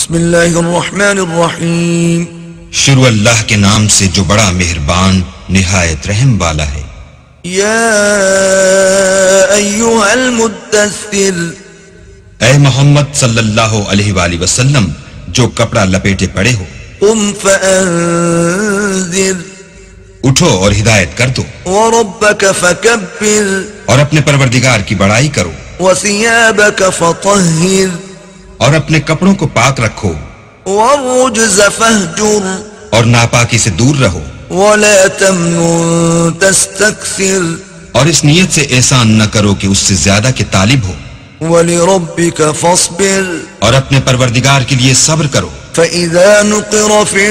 بسم اللہ الرحمن الرحیم. شروع اللہ کے نام سے جو بڑا مہربان نہایت رحم والا ہے. یا ایھا المدثر، اے محمد صلی اللہ علیہ وآلہ وسلم جو کپڑا لپیٹے پڑے ہو، قم فانذر، اٹھو اور ہدایت کر دو، وربک فکبر، اور اپنے پروردگار کی بڑائی کرو، وثیابک فطہر، اور اپنے کپڑوں کو پاک رکھو، والرجز فاہجر، اور ناپاکی سے دور رہو، ولا تمنن تستکثر، اور اس نیت سے احسان نہ کرو کہ اس سے زیادہ کے طالب ہو، ولربک فاصبر، اور اپنے پروردگار کے لیے صبر کرو. فإذا نقر في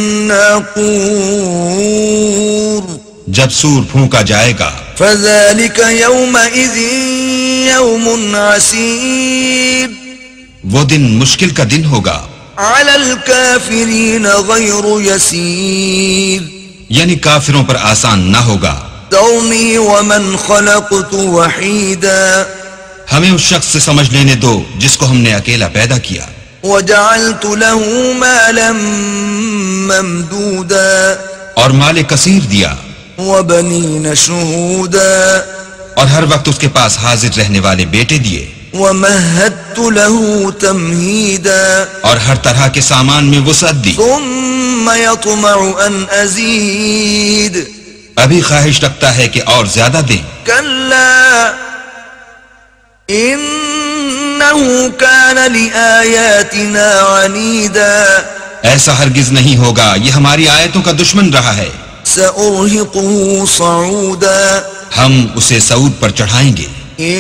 الناقور، جب سور پھونکا جائے گا، فذلك يومئذ يوم عسير، وہ دن مشکل کا دن ہوگا، على الكافرين غير يسير، یعنی کافروں پر آسان نہ ہوگا. ذرني ومن خلقت وحيدا، ہمیں اس شخص سے سمجھ لینے دو جس کو ہم نے اکیلا پیدا کیا، وجعلت له مالا ممدودا، اور مال کثیر دیا، وبنين شهودا، اور ہر وقت اس کے پاس حاضر رہنے والے بیٹے دیے، ومهدت له تمهيدا، اور ہر طرح کے سامان میں وسعت دی. ثم يطمع ان ازيد، ابھی خواہش رکھتا ہے کہ اور زیادہ دیں. كلا انه كان لآياتنا عنيدا، ایسا ہرگز نہیں ہوگا، یہ ہماری آیتوں کا دشمن رہا ہے. سأرهقه صعودا، ہم اسے صعود پر چڑھائیں گے.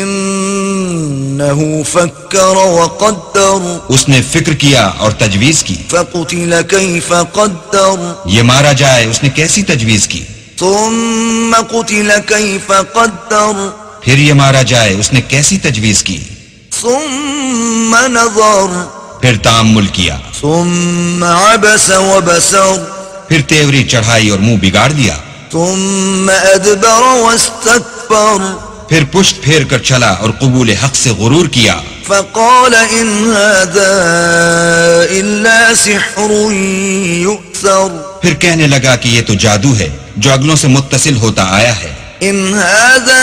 انه فكر وقدر، اس نے فکر کیا اور تجویز کی. فقتل كيف قدر، یہ مارا جائے اس نے کیسی تجویز کی. ثم قتل كيف قدر، پھر یہ مارا جائے اس نے کیسی تجویز کی. ثم نظر، پھر تأمل کیا، ثم عبس وبسر، پھر تیوری چڑھائی اور منہ بگاڑ دیا. ثم ادبر واستكبر، پھر پشت پھیر کر چلا اور قبول حق سے غرور کیا. فقال ان هذا الا سحر يؤثر، پھر کہنے لگا کہ یہ تو جادو ہے جو اگلوں سے متصل ہوتا آیا ہے. ان هذا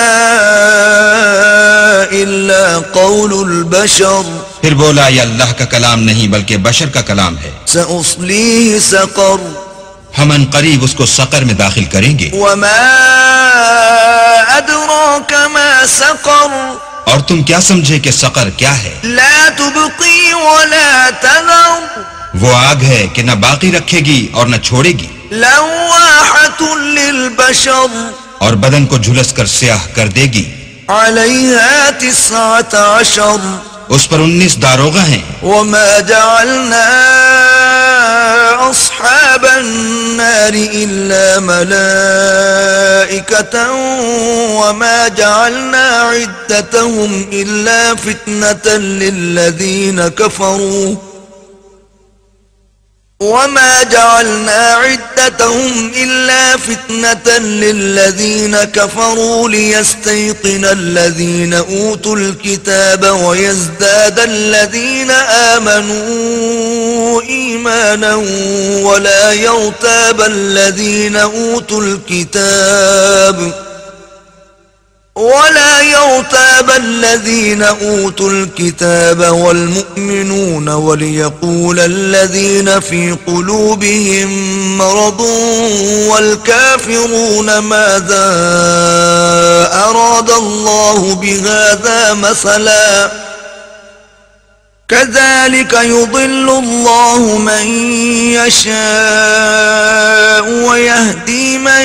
الا قول البشر، پھر بولا یہ اللہ کا کلام نہیں بلکہ بشر کا کلام ہے. سأصليه سقر، ہم ان قریب اس کو سقر میں داخل کریں گے. وما ادراك ما سقر، اور تم کیا سمجھے کہ سقر کیا ہے؟ لا تبقي ولا تذر، وہ آگ ہے کہ نہ باقی رکھے گی اور نہ چھوڑے گی. لواحة للبشر، اور بدن کو جھلس کر سیاہ کر دے گی. عليها 19، اس پر 19 داروغہ ہیں. وما جعلنا أصحاب النار إلا ملائكة وما جعلنا عدتهم إلا فتنة للذين كفروا وما جعلنا عدتهم إلا فتنة للذين كفروا ليستيقن الذين أوتوا الكتاب ويزداد الذين آمنوا إيمانا ولا يرتاب الذين أوتوا الكتاب والمؤمنون وليقول الذين في قلوبهم مرض والكافرون ماذا أراد الله بهذا مثلا كذلك يضل الله من يشاء ويهدي من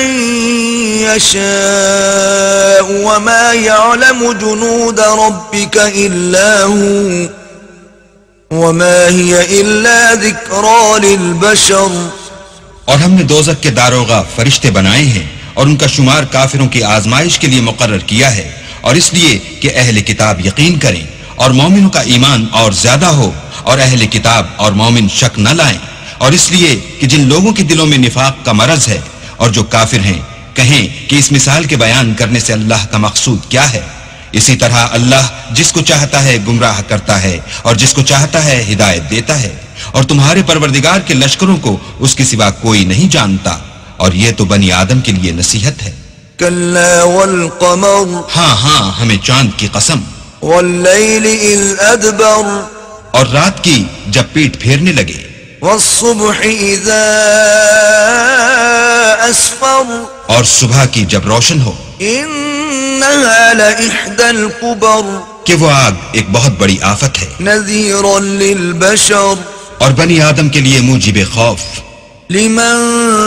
يشاء وما يعلم جنود ربك إلا هو وما هي إلا ذكرى للبشر. اور ہم نے دوزخ کے داروغہ فرشتے بنائے ہیں اور ان کا شمار کافروں کی آزمائش کے لیے مقرر کیا ہے، اور اس لیے کہ اہل کتاب یقین کریں اور مومنوں کا ایمان اور زیادہ ہو، اور اہل کتاب اور مومن شک نہ لائیں، اور اس لیے کہ جن لوگوں کے دلوں میں نفاق کا مرض ہے اور جو کافر ہیں کہیں کہ اس مثال کے بیان کرنے سے اللہ کا مقصود کیا ہے. اسی طرح اللہ جس کو چاہتا ہے گمراہ کرتا ہے اور جس کو چاہتا ہے ہدایت دیتا ہے، اور تمہارے پروردگار کے لشکروں کو اس کے سوا کوئی نہیں جانتا، اور یہ تو بنی آدم کے لیے نصیحت ہے۔ كلا والقمر ہاں ہمیں چاند کی قسم، والليل إذ أدبر اور رات کی جب پیٹ پھیرنے لگے، والصبح إذا أسفر اور صبح کی جب روشن ہو، إنها لإحدى الكبر کہ وہ آگ ایک بہت بڑی آفت ہے، نذيرا للبشر اور بنی آدم کے لیے موجب خوف، لمن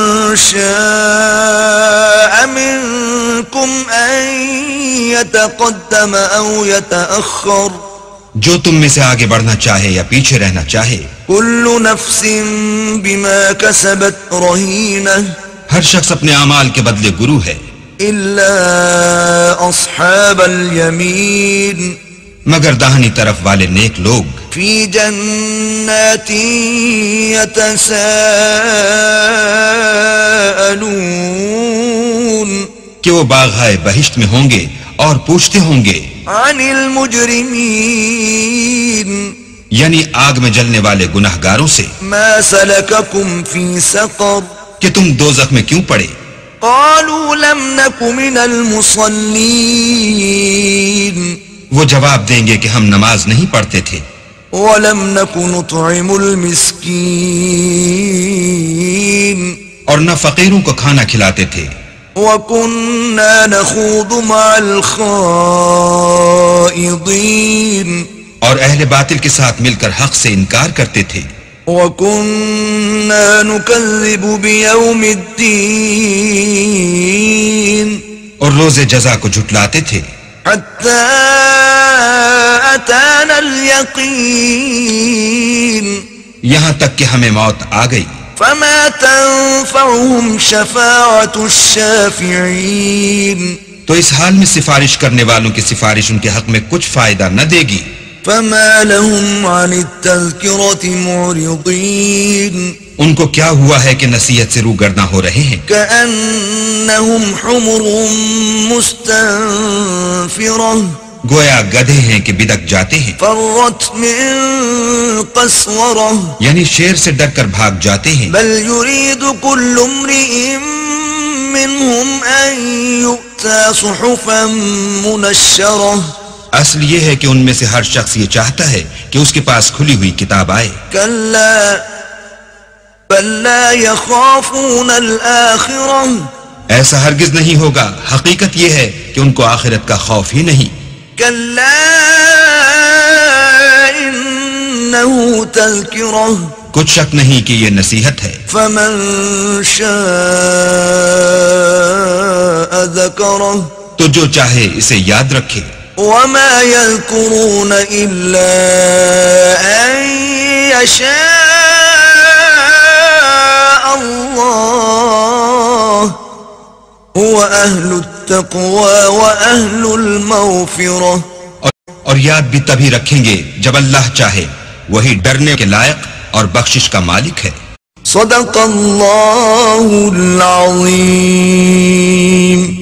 شاء منكم أن يتقدم أو يتأخر جو تم میں سے آگے بڑھنا چاہے یا پیچھے رہنا چاہے، كل نفس بما كسبت رهينة ہر شخص اپنے اعمال کے بدلے گرو ہے، إلا أصحاب اليمين مگر داہنی طرف والے نیک لوگ في جنات يتساءلون کہ وہ باغائے بہشت میں ہوں گے اور پوچھتے ہوں گے عن المجرمين یعنی آگ میں جلنے والے گناہگاروں سے، ما سلككم في سقر کہ تم دوزخ میں کیوں پڑے؟ قالوا لم نك من المصلين وہ جواب دیں گے کہ ہم نماز نہیں پڑھتے تھے، ولم نك نطعم المسكين اور نہ فقیروں کو کھانا کھلاتے تھے، وكنا نخوض مع الخائضين اور اہل باطل کے ساتھ مل کر حق سے انکار کرتے تھے، وكنا نكذب بيوم الدين اور روز جزا کو جھٹلاتے تھے، حتى أتانا اليقين یہاں تک کہ ہمیں موت آ گئی، فما تنفعهم شفاعة الشافعين تو اس حال میں سفارش کرنے والوں کی سفارش ان کے حق میں کچھ فائدہ نہ دے گی۔ فما لهم عن التذكرة معرضين ان کو کیا ہوا ہے کہ نصیحت سے روگرداں ہو رہے ہیں، كأنهم حمر مستنفرة گویا گدھے ہیں کہ بدک جاتے ہیں، فرت من قسورة یعنی شیر سے ڈر کر بھاگ جاتے ہیں، بل يريد كل امرئ منهم أن يؤتى صحفا منشرة اصل یہ ہے کہ ان میں سے ہر شخص یہ چاہتا ہے کہ اس کے پاس کھلی ہوئی کتاب آئے، كلا بل لا يخافون الآخرة ایسا ہرگز نہیں ہوگا، حقیقت یہ ہے کہ ان کو آخرت کا خوف ہی نہیں، كلا إنه تذكرة کچھ شک نہیں کہ یہ نصیحت ہے، فمن شاء ذكره تو جو چاہے اسے یاد رکھے، وما يذكرون إلا أن يشاء الله هو أهل التقوى وأهل المغفرة اور یاد بھی تبھی رکھیں گے جب اللہ چاہے، وہی ڈرنے کے لائق اور بخشش کا مالک ہے۔ صدق اللہ العظیم۔